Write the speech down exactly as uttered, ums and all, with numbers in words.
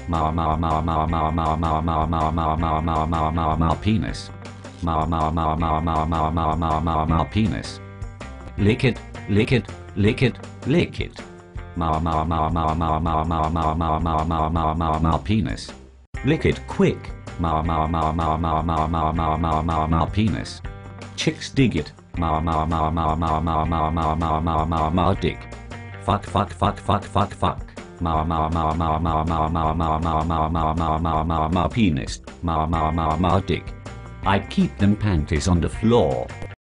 Ma ma ma ma ma ma ma ma ma ma ma ma ma ma ma penis. Ma ma ma ma ma ma ma ma ma ma penis. Lick it, lick it, lick it, lick it. Ma ma ma ma ma ma ma ma ma ma ma ma ma ma penis. Lick it quick. Ma ma ma ma ma ma ma ma ma ma ma penis. Chicks dig it. Ma ma ma ma ma ma ma ma ma ma ma ma dick. Fuck fuck fuck fuck fuck fuck. Ma ma ma ma ma ma ma ma ma ma ma ma ma ma ma penis. Ma ma ma ma dick. I keep them panties on the floor.